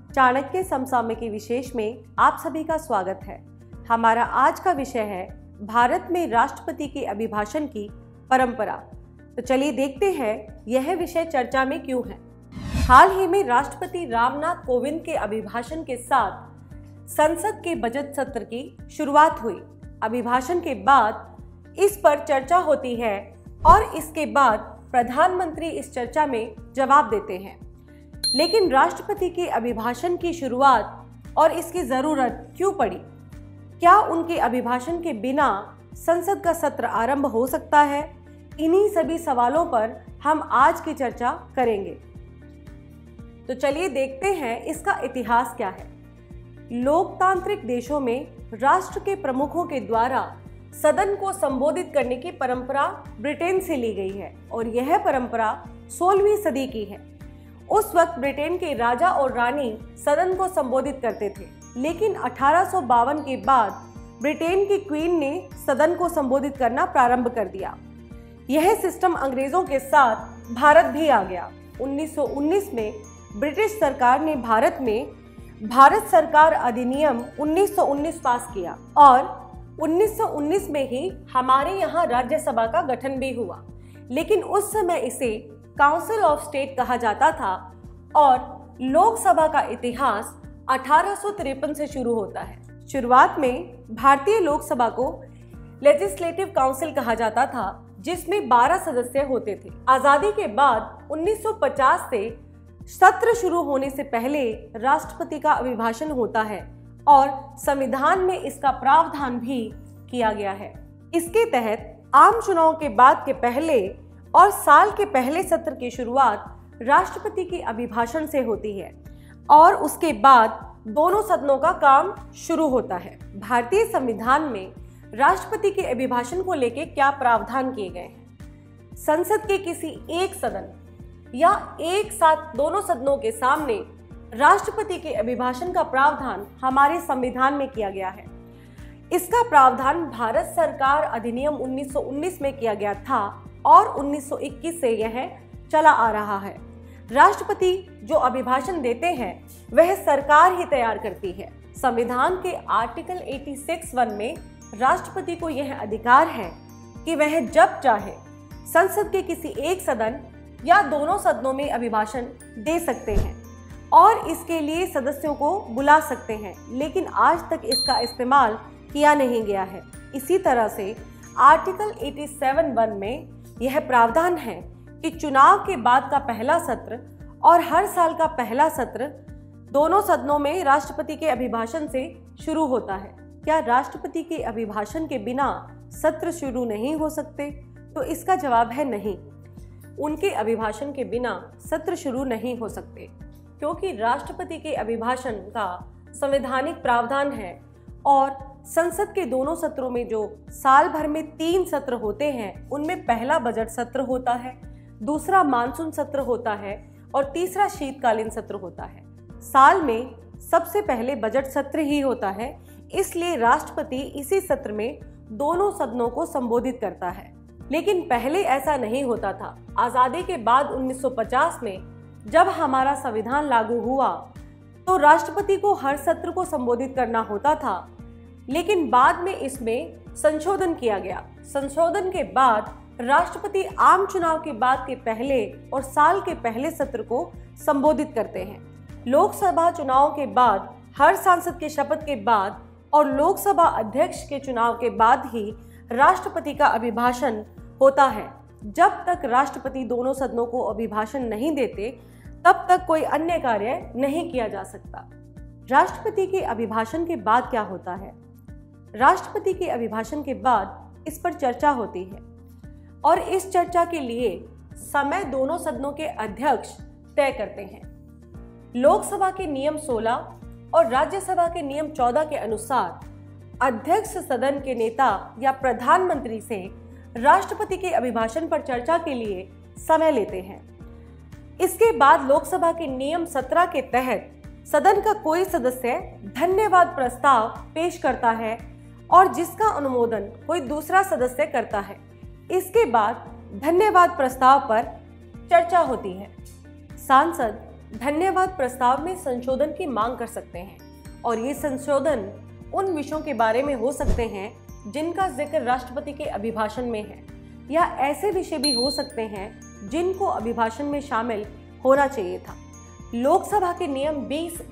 चाणक्य समसामयिकी विशेष में आप सभी का स्वागत है। हमारा आज का विषय है भारत में राष्ट्रपति के अभिभाषण की परंपरा। तो चलिए देखते हैं यह विषय चर्चा में क्यों है। हाल ही में राष्ट्रपति रामनाथ कोविंद के अभिभाषण के साथ संसद के बजट सत्र की शुरुआत हुई। अभिभाषण के बाद इस पर चर्चा होती है और इसके बाद प्रधानमंत्री इस चर्चा में जवाब देते हैं। लेकिन राष्ट्रपति के अभिभाषण की शुरुआत और इसकी जरूरत क्यों पड़ी? क्या उनके अभिभाषण के बिना संसद का सत्र आरंभ हो सकता है? इन्हीं सभी सवालों पर हम आज की चर्चा करेंगे। तो चलिए देखते हैं इसका इतिहास क्या है। लोकतांत्रिक देशों में राष्ट्र के प्रमुखों के द्वारा सदन को संबोधित करने की परंपरा ब्रिटेन से ली गई है और यह परंपरा 16वीं सदी की है। उस वक्त ब्रिटेन के राजा और रानी सदन को संबोधित करते थे, लेकिन 1852 के बाद ब्रिटेन की क्वीन ने सदन को संबोधित करना प्रारंभ कर दिया। यह सिस्टम अंग्रेजों के साथ भारत भी आ गया। 1919 में ब्रिटिश सरकार ने भारत में भारत सरकार अधिनियम 1919 पास किया और 1919 में ही हमारे यहाँ राज्यसभा का गठन भी हुआ, लेकिन उस समय इसे काउंसिल ऑफ स्टेट कहा जाता था और लोकसभा का इतिहास 1853 से शुरू होता है। शुरुआत में भारतीय लोकसभा को लेजिस्लेटिव काउंसिल कहा जाता था, जिसमें 12 सदस्य होते थे। आजादी के बाद 1950 से सत्र शुरू होने से पहले राष्ट्रपति का अभिभाषण होता है और संविधान में इसका प्रावधान भी किया गया है। इसके तहत आम चुनाव के बाद के पहले और साल के पहले सत्र की शुरुआत राष्ट्रपति के अभिभाषण से होती है और उसके बाद दोनों सदनों का काम शुरू होता है। भारतीय संविधान में राष्ट्रपति के अभिभाषण को लेकर क्या प्रावधान किए गए हैं? संसद के किसी एक सदन या एक साथ दोनों सदनों के सामने राष्ट्रपति के अभिभाषण का प्रावधान हमारे संविधान में किया गया है। इसका प्रावधान भारत सरकार अधिनियम 1919 में किया गया था और 1921 से यह चला आ रहा है। राष्ट्रपति जो अभिभाषण देते हैं वह सरकार ही तैयार करती है। संविधान के आर्टिकल 86(1) में राष्ट्रपति को यह अधिकार है कि वह जब चाहे संसद के किसी एक सदन या दोनों सदनों में अभिभाषण दे सकते हैं और इसके लिए सदस्यों को बुला सकते हैं, लेकिन आज तक इसका इस्तेमाल किया नहीं गया है। इसी तरह से आर्टिकल 87(1) में यह प्रावधान है कि चुनाव के बाद का पहला सत्र और हर साल का पहला सत्र दोनों सदनों में राष्ट्रपति के अभिभाषण से शुरू होता है। क्या राष्ट्रपति के अभिभाषण के बिना सत्र शुरू नहीं हो सकते? तो इसका जवाब है नहीं। उनके अभिभाषण के बिना सत्र शुरू नहीं हो सकते, क्योंकि राष्ट्रपति के अभिभाषण का संवैधानिक प्रावधान है और संसद के दोनों सत्रों में जो साल भर में 3 सत्र होते हैं, उनमें पहला बजट सत्र होता है, दूसरा मानसून सत्र होता है और तीसरा शीतकालीन सत्र होता है। साल में सबसे पहले बजट सत्र ही होता है, इसलिए राष्ट्रपति इसी सत्र में दोनों सदनों को संबोधित करता है। लेकिन पहले ऐसा नहीं होता था। आजादी के बाद 1950 में जब हमारा संविधान लागू हुआ तो राष्ट्रपति को हर सत्र को संबोधित करना होता था, लेकिन बाद में इसमें संशोधन किया गया। संशोधन के बाद राष्ट्रपति आम चुनाव के बाद के पहले और साल के पहले सत्र को संबोधित करते हैं। लोकसभा चुनाव के बाद, हर सांसद के शपथ के बाद और लोकसभा अध्यक्ष के चुनाव के बाद ही राष्ट्रपति का अभिभाषण होता है। जब तक राष्ट्रपति दोनों सदनों को अभिभाषण नहीं देते, तब तक कोई अन्य कार्य नहीं किया जा सकता। राष्ट्रपति के अभिभाषण के बाद क्या होता है? राष्ट्रपति के अभिभाषण के बाद इस पर चर्चा होती है और इस चर्चा के लिए समय दोनों सदनों के अध्यक्ष तय करते हैं। लोकसभा के नियम 16 और राज्यसभा के नियम 14 के अनुसार अध्यक्ष सदन के नेता या प्रधानमंत्री से राष्ट्रपति के अभिभाषण पर चर्चा के लिए समय लेते हैं। इसके बाद लोकसभा के नियम 17 के तहत सदन का कोई सदस्य धन्यवाद प्रस्ताव पेश करता है और जिसका अनुमोदन कोई दूसरा सदस्य करता है। इसके बाद धन्यवाद प्रस्ताव पर चर्चा होती है। सांसद धन्यवाद प्रस्ताव में संशोधन की मांग कर सकते हैं और ये संशोधन उन विषयों के बारे में हो सकते हैं जिनका जिक्र राष्ट्रपति के अभिभाषण में है, या ऐसे विषय भी हो सकते हैं जिनको अभिभाषण में शामिल होना चाहिए था। लोकसभा के नियम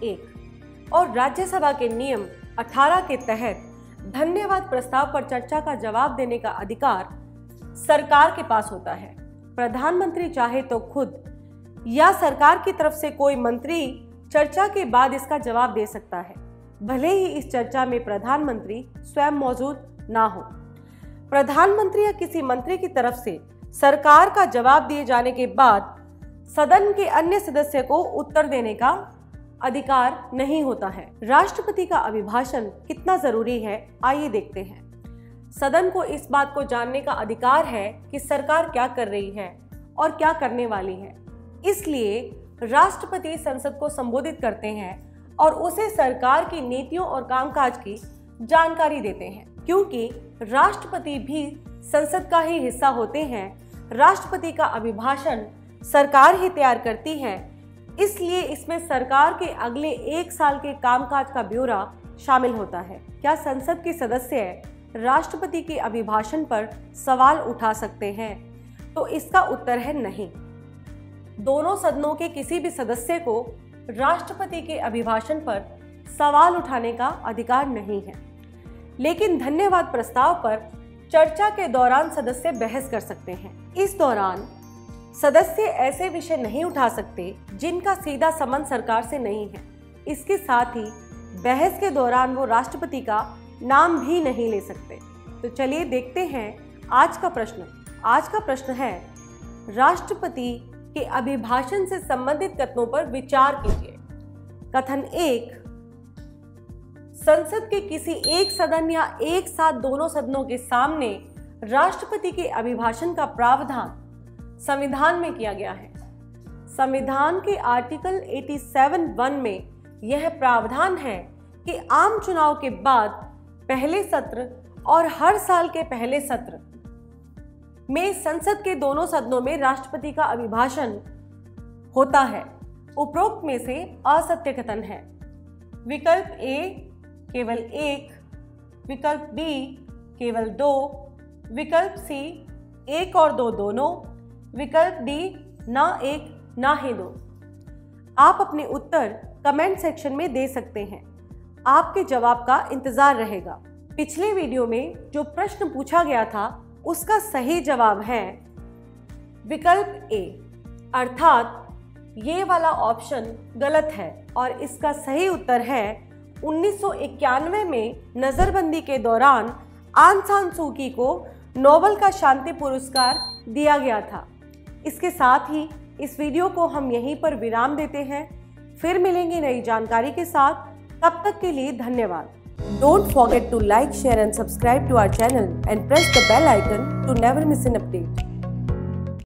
20(1) और राज्यसभा के नियम 18 के तहत धन्यवाद प्रस्ताव पर चर्चा का जवाब देने का अधिकार सरकार के पास होता है। प्रधानमंत्री चाहे तो खुद या सरकार की तरफ से कोई मंत्री चर्चा के बाद इसका जवाब दे सकता है, भले ही इस चर्चा में प्रधानमंत्री स्वयं मौजूद ना हो। प्रधानमंत्री या किसी मंत्री की तरफ से सरकार का जवाब दिए जाने के बाद सदन के अन्य सदस्य को उत्तर देने का अधिकार नहीं होता है। राष्ट्रपति का अभिभाषण कितना जरूरी है, आइए देखते हैं। सदन को इस बात को जानने का अधिकार है कि सरकार क्या कर रही है और क्या करने वाली है। इसलिए राष्ट्रपति संसद को संबोधित करते हैं और उसे सरकार की नीतियों और कामकाज की जानकारी देते हैं। क्योंकि राष्ट्रपति भी संसद का ही हिस्सा होते हैं, राष्ट्रपति का अभिभाषण सरकार ही तैयार करती है, इसलिए इसमें सरकार के अगले 1 साल के कामकाज का ब्यौरा शामिल होता है। क्या संसद के सदस्य राष्ट्रपति के अभिभाषण पर सवाल उठा सकते हैं? तो इसका उत्तर है नहीं। दोनों सदनों के किसी भी सदस्य को राष्ट्रपति के अभिभाषण पर सवाल उठाने का अधिकार नहीं है। लेकिन धन्यवाद प्रस्ताव पर चर्चा के दौरान सदस्य बहस कर सकते हैं। इस दौरान सदस्य ऐसे विषय नहीं उठा सकते जिनका सीधा संबंध सरकार से नहीं है। इसके साथ ही बहस के दौरान वो राष्ट्रपति का नाम भी नहीं ले सकते। तो चलिए देखते हैं आज का प्रश्न। आज का प्रश्न है, राष्ट्रपति के अभिभाषण से संबंधित कथनों पर विचार कीजिए। कथन 1, संसद के किसी एक सदन या एक साथ दोनों सदनों के सामने राष्ट्रपति के अभिभाषण का प्रावधान संविधान में किया गया है। संविधान के आर्टिकल 87(1) में यह प्रावधान है कि आम चुनाव के बाद पहले सत्र और हर साल के पहले सत्र में संसद के दोनों सदनों में राष्ट्रपति का अभिभाषण होता है। उपरोक्त में से असत्य कथन है। विकल्प ए केवल 1, विकल्प बी केवल 2, विकल्प सी 1 और 2 दोनों, विकल्प डी ना 1 ना ही 2। आप अपने उत्तर कमेंट सेक्शन में दे सकते हैं। आपके जवाब का इंतजार रहेगा। पिछले वीडियो में जो प्रश्न पूछा गया था उसका सही जवाब है विकल्प ए, अर्थात ये वाला ऑप्शन गलत है और इसका सही उत्तर है 1991 में नजरबंदी के दौरान आंग सान सू की को नोबेल का शांति पुरस्कार दिया गया था। इसके साथ ही इस वीडियो को हम यहीं पर विराम देते हैं। फिर मिलेंगे नई जानकारी के साथ। तब तक के लिए धन्यवाद। Don't forget to like, share and subscribe to our channel and press the bell icon to never miss an update.